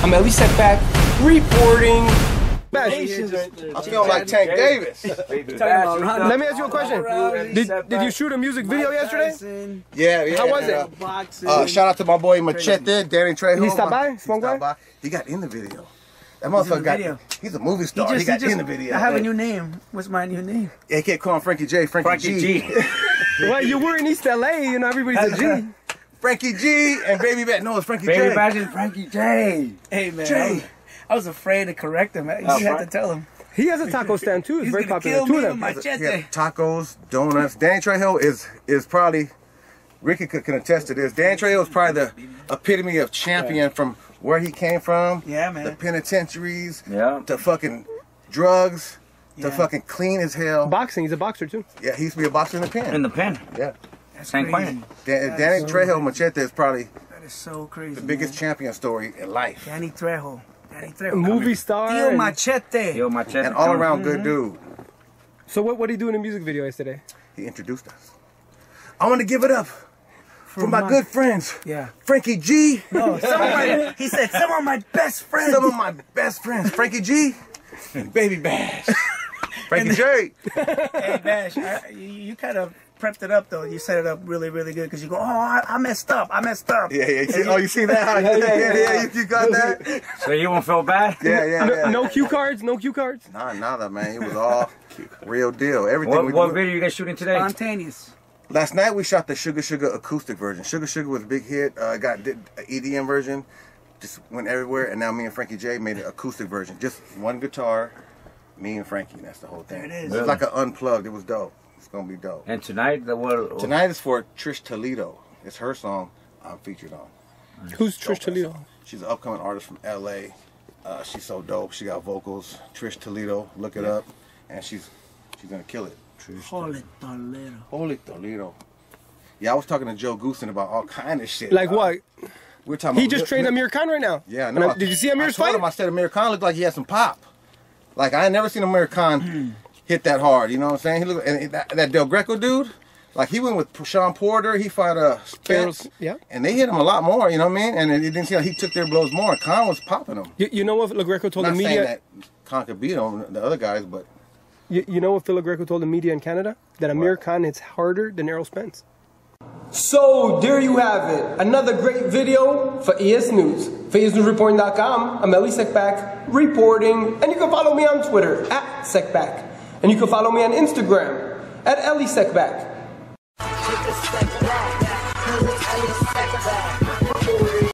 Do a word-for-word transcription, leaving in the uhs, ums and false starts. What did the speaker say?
I'm Elie Seckbach, reporting. I feel like Tank Davis. Let me ask you a question. Did, did you shoot a music video yesterday? Yeah, yeah. How was it? Uh, shout out to my boy Machete, Danny Trejo. He stopped by? Smoked by? He got in the video. That motherfucker got, video. He's a movie star. He, just, he got he just, in the video. I have a new name. What's my new name? A K call him Frankie J. Frankie, Frankie G. G. Well, you were in East L A, you know, everybody's a G. Frankie G and Baby Bat. No, it's Frankie Baby J. Baby Bat is Frankie J. Hey, man. J. I was afraid to correct him. You oh, had to tell him. He has a taco stand, too. It's He's very popular. Kill Two me of them. with machete. Yeah, tacos, donuts. Danny Trejo is, is probably, Ricky could, can attest to this. Danny Trejo is probably the epitome of champion yeah. from where he came from. Yeah, man. The penitentiaries. Yeah. To fucking drugs. Yeah. To fucking clean as hell. Boxing. He's a boxer, too. Yeah, he used to be a boxer in the pen. In the pen. Yeah. That's San crazy. Dan, Danny so Trejo Machete is probably that is so crazy, the biggest man. champion story in life. Danny Trejo. Danny Trejo. A movie star. Tío Machete. Tío Machete. And all around mm-hmm. good dude. So what, what did he do in the music video yesterday? He introduced us. I want to give it up for, for my, my good friends. Yeah. Frankie G. No, some of my, he said some of my best friends. Some of my best friends. Frankie G and Baby Bash. Frankie J. Hey, Bash, I, you, you kind of prepped it up, though. You set it up really, really good because you go, oh, I, I messed up. I messed up. Yeah, yeah. See, oh, you see that? yeah, yeah, yeah, yeah. You, you got that? So you won't feel bad? Yeah, yeah, yeah. No, no cue cards? No cue cards? Nah, nada, man. It was all real deal. Everything. What, we what do. video you guys shooting today? Spontaneous. Last night we shot the Sugar Sugar acoustic version. Sugar Sugar was a big hit. Uh, got did an E D M version. Just went everywhere. And now me and Frankie J made an acoustic version. Just one guitar. Me and Frankie, that's the whole thing. There it is. It was like an unplugged. It was dope. It's gonna be dope. And tonight, the what? Tonight is for Trish Toledo. It's her song I'm featured on. Who's Trish Toledo? Song. She's an upcoming artist from L A. Uh, she's so dope. She got vocals. Trish Toledo. Look it yeah. up, and she's she's gonna kill it. Trish Holy Toledo. Holy Toledo. Yeah, I was talking to Joe Goossen about all kind of shit. Like uh, what? We're talking. He about just trained Amir Khan right now. Yeah, no. Did you see Amir's I told fight? him, I said Amir Khan looked like he had some pop. Like, I ain't never seen Amir Khan hit that hard, you know what I'm saying? He looked, and that, that Del Greco dude, like, he went with Sean Porter, he fought a uh, Spence, yeah. and they hit him a lot more, you know what I mean? And it didn't seem like he took their blows more. Khan was popping them. You, you know what Le Greco told Not the media? saying that Khan could beat him, the other guys, but... You, you know what Phil Le Greco told the media in Canada? That Amir what? Khan hits harder than Errol Spence. So, there you have it. Another great video for E S News. For E S News Reporting dot com, I'm Elie Seckbach, reporting. And you can follow me on Twitter, at Seckbach. And you can follow me on Instagram, at Elie Seckbach.